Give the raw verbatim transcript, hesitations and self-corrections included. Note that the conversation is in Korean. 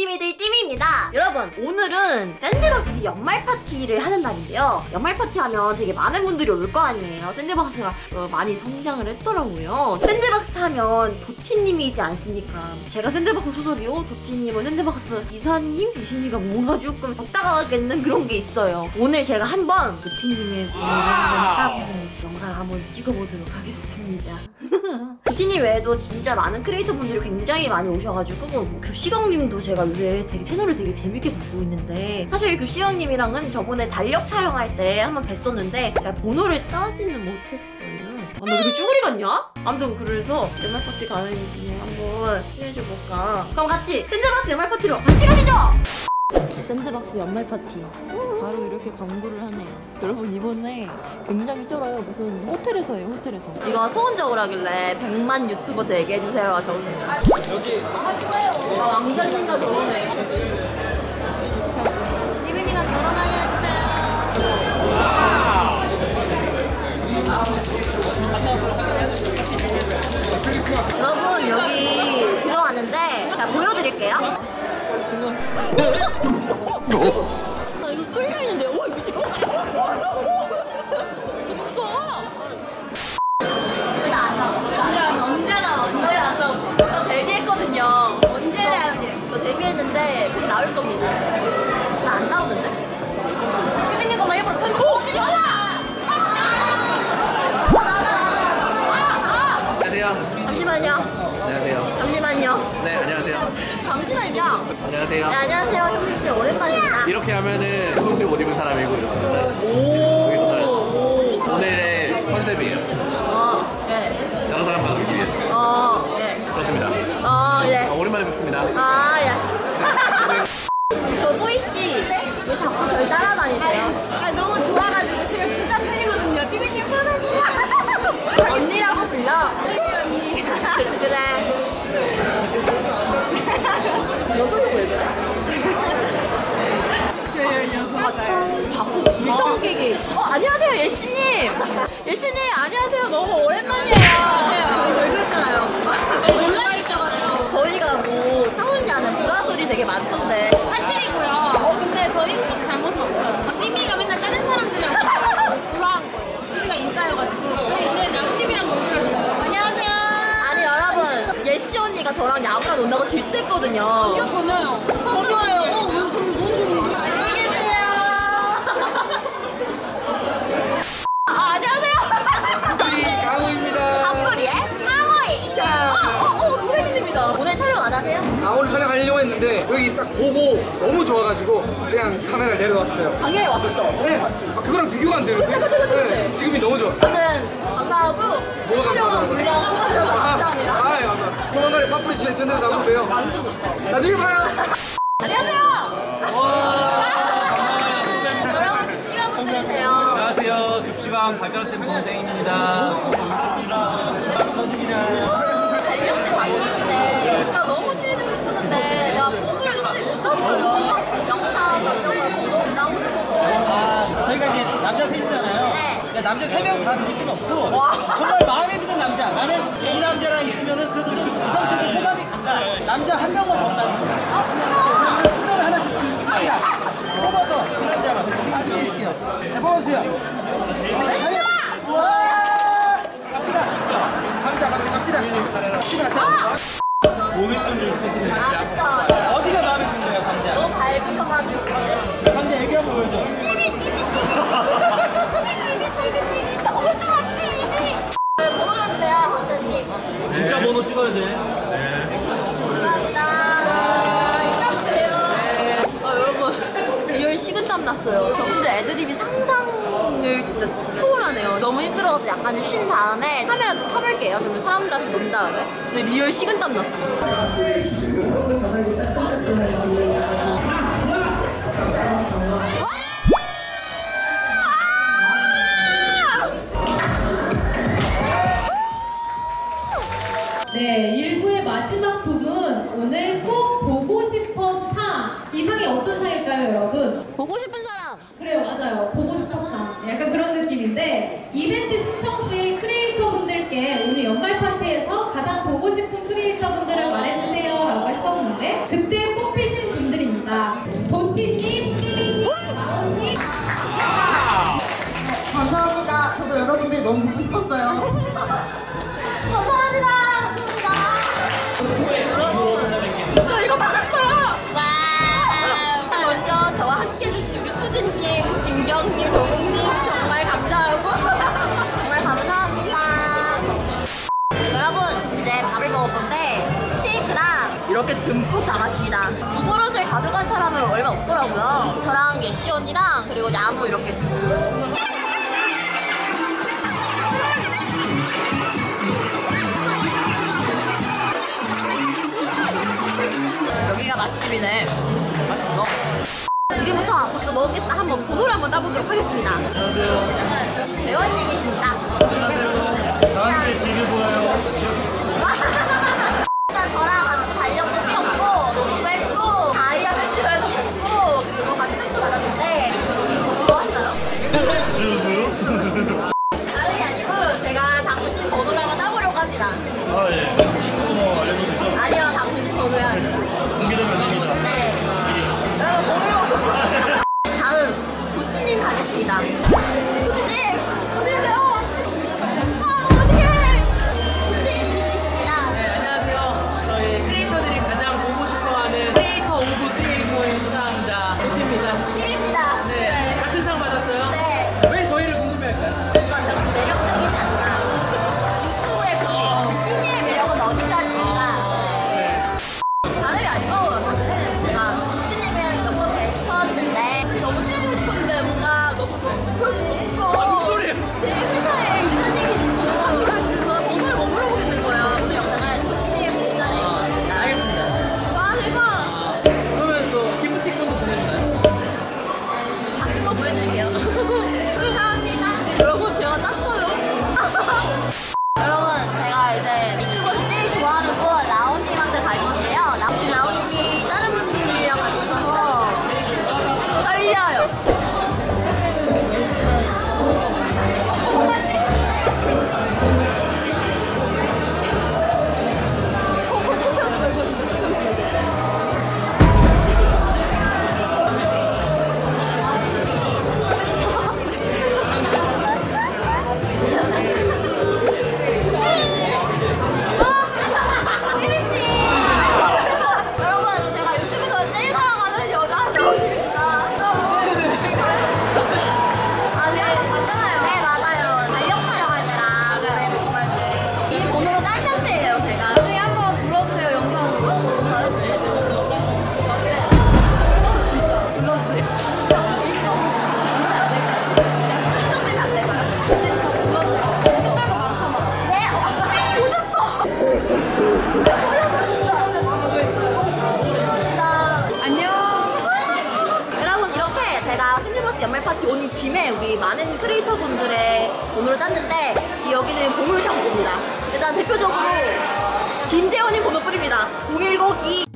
띠미들 띠미입니다. 여러분, 오늘은 샌드박스 연말 파티를 하는 날인데요. 연말 파티 하면 되게 많은 분들이 올 거 아니에요. 샌드박스가 어, 많이 성장을 했더라고요. 샌드박스 하면 도티님이지 않습니까? 제가 샌드박스 소속이고 도티님은 샌드박스 이사님? 이신이가 뭔가 조금 덕다가겠는 그런 게 있어요. 오늘 제가 한번 도티님의 몸을 한번 따보는 영상을 한번 찍어보도록 하겠습니다. 도티님 외에도 진짜 많은 크리에이터 분들이 굉장히 많이 오셔가지고 급식왕님도 제가 요새 되게 채널을 되게 재밌게 보고 있는데, 사실 급식왕님이랑은 저번에 달력 촬영할 때 한번 뵀었는데 제가 번호를 따지는 못했어요. 아, 나 이렇게 쭈구리 같냐? 아무튼 그래서 연말 파티 가는 김에 한번 친해져볼까. 그럼 같이 샌드박스 연말 파티로 같이 가시죠! 샌드박스 연말 파티 바로 이렇게 광고를 하네요. 여러분, 이번에 굉장히 쩔어요. 무슨 호텔에서 해요, 호텔에서. 이거 소원적으로 하길래 백만 유튜버도 얘기해주세요 적었네요. 여기 아, 왕자님과 결혼해. 리빈이가 결혼하게 해주세요. 여러분, 여기 들어왔는데 자, 보여드릴게요. 나 이거 끌려있는데. 와, 이거 지금 나안 나와. 언제 나와? 언제 안 나오지? 저 데뷔했거든요. 언제 나오니? 저 데뷔했는데 곧 나올 겁니다. 나 안 나오는데? 피디님 거 많이 보러 편집. 오! 안녕하세요. 잠시만요. 안녕하세요. 잠시만요. 네, 안녕하세요. 잠시만요. 안녕하세요. 네, 안녕하세요. 현민 씨, 오랜만입니다. 이렇게 하면은 분홍색 옷 입은 사람이고 이렇게 오. 오. 오늘의 컨셉이에요. 어, 네. 여러 사람과 놀기 위해서. 어, 네. 그렇습니다. 어, 네. 아, 오랜만에 뵙습니다. 아, 예. 저 또이 씨, 왜 자꾸 절 따라다니세요? 아, 너무 좋아가지고 제가 진짜 팬이거든요. 띠비님 사랑해요. 언니라고 불러. 띠비 언니. 그래. 여기서 왜 그래? 저 열여섯 맞아요. 자꾸 물정기기. 어, 안녕하세요, 예씨님. 예씨님, 안녕하세요. 너무 오랜만이에요. 젊었잖아요. 놀라셨잖아요. 저희가 뭐 싸웠지 않은 불화 소리 되게 많던데. 사실이고요. 어, 근데 저희는 잘못은 없어요. 띠비가 맨날 다른 사람들이랑 불화한 거예요. 띠비가 인싸여가지고 저희 이제 나무님이랑 놀기로 했어요. 안녕하세요. 아니, 여러분, 예씨 언니가 저랑 야구가 논다고 질투했거든요. 이거 전혀요. 전혀요. 어, 왜 저를 너무 좋은 거야? 안녕히 계세요. 아, 안녕하세요. 우리 강호입니다. 앞부리의 하와이. 어, 어, 어, 노래님입니다. 오늘 촬영 안 하세요? 아, 오늘 촬영하려고 했는데 여기 딱 보고 너무 좋아가지고 그냥 카메라를 내려놨어요. 작년에 왔었죠? 네, 아, 그거랑 비교가 안 되는데. 그쵸, 그쵸, 그쵸. 네, 지금이 너무 좋아. 아무튼 감사하고 뭐가 촬영은 감사하다고? 물량 뽑아주셔서 감사합니다. 아, 예, 감사합니다. 조만간에 파프리치의 젠더에서 한번 봬요. 완전 좋죠. 나중에 봐요. 안녕하세요. 여러분, 급식왕 분들이세요. 안녕하세요. 급식왕 발가락쌤 동생입니다. 달력 때 봤었는데 제가 너무 친해지고 싶었는데 제가 번호를 찾지 못했어요. 영상 몇 명을 보고 나오는 거고. 아, 저희가 이제 남자 셋이잖아요. 네. 그러니까 남자 세 명 다 들을 수는 없고, 와. 정말 마음에 드는 남자. 나는 이 남자랑 있으면은 그래도 좀 이성적인 호감이 간다. 남자 한 명만 본다는 거예요. 아, 그러면 수저를 하나씩 줍시다. 뽑아서 그 남자만 드릴게요. 네, 뽑아주세요. 와! 갑시다. 갑니다, 갑니다, 갑시다. 갑시다, 자. 아, 그쵸. 어디가 마음에 드는데요, 감자? 너무 밝으셔가지고. 감자 애교 한번 보여줘. 띠비, 띠비, 띠비. 띠비, 띠비, 띠비. 너무 좋아, 띠비. 번호 좀 주세요, 원장님. 진짜 번호 찍어야 돼. 감사합니다. 이따도 봬요. 아, 여러분, 리얼 식은땀 났어요. 저분들 애드립이 상상을 진짜 초월하네요. 너무 힘들어서 약간 쉰 다음에 카메라도 켜볼게요. 좀 사람들한테 논 다음에. 근데 리얼 식은땀 났어요. 네, 일 부의 마지막 부분 오늘 꼭 보고 싶어 상 이 상이 어떤 상일까요, 여러분? 보고 싶은 사람. 그래요, 맞아요. 보고 싶어 상 약간 그런 느낌인데 이벤트 신청 시 크리에이터분들께 오늘 연말 파티에서 가장 보고 싶은 크리에이터분들을 말해주세요 라고 했었는데 그때 뽑히신 너무 보고 싶었어요. 감사합니다. 감사합니다. 여러분, 저 이거 받았어요. 와. 먼저 저와 함께 해주신 우리 수진님, 진경님, 도국님 정말 감사하고 정말 감사합니다. 여러분, 이제 밥을 먹을 건데 스테이크랑 이렇게 듬뿍 담았습니다. 두 그릇을 가져간 사람은 얼마 없더라고요. 저랑 예시 언니랑 그리고 야무 이렇게 두 줄. 여기가 맛집이네. 맛있어. 지금부터 앞으로 먹겠다 한번 번호를 한번 따보도록 하겠습니다. 안녕하세요. 재원님이십니다. 다한테 즐겨 보여요. 일단 저랑 같이 달력도 찍었고 녹음도 했고 다이아 페스티벌에서 뵙고 그리고 같이 상도 받았는데 좋아하시나요? 주부. 다름이 아니고 제가 당신 번호를 한번 따보려고 합니다. 아 예. 친구 알려줘 되죠? 아니요, 당신 번호야 합니다. 공개되면 안 됩니다. 네. 여러분 번호로 다음 도티님 가겠습니다. 도티님 어디 계세요? 아 어떡해. 도티님이십니다. 네, 안녕하세요. 저희 크리에이터들이 가장 보고 싶어하는 크리에이터 오브 크리에이터의 수상자 도티입니다. 팀입니다. 네, 같은 상 받았어요? 네. 왜 저희를 궁금해할까요? 뭔가 좀 매력적이지 않나. 유튜브의 그 팀의 매력은 어디까지인가. 네. 다름이 아니고 사실은 제가 도티님은 몇 번 뵀었는데 너무 친해지고 싶었는데 뭔가 너무 너무 아, 무슨 소리예요? 제 회사의 기사님이시고 저는 번호를 못 물어보겠는 거예요. 오늘 영상은 도티님 기사님 감사합니다. 알겠습니다. 와 대박. 그러면 또 기프티콘도 보내주나요? 같은 거 보여드릴게요. 감사합니다. 여러분 제가 땄어요. 여러분 제가 이제 유튜브에서 제일 좋아하는 분 라온님한테 갈 건데요. 라- 지금 라온님이 다른 분들이랑 같이 있어서 떨려요. 여러분 제가 유튜브에서 제일 사랑하는 여자 라온입니다. 아니 맞잖아요. 네 맞아요. 달력 촬영할 때랑 노래 녹음할 때 이미 번호로 딴 상태예요 제가. 나중에 한번 불러주세요, 영상으로. 수정되면 안 될까요? 진짜 불러주세요. 숫자도 많잖아. 네! 오셨어! 오셨어 진짜! 감사합니다. 안녕. 여러분 이렇게 제가 샌드버스 연말 파티 온 김에 우리 많은 크리에이터 분들의 번호를 땄는데 이 여기는 보물 창고입니다. 일단 대표적으로 김재원님 번호 뿌립니다. 공일공이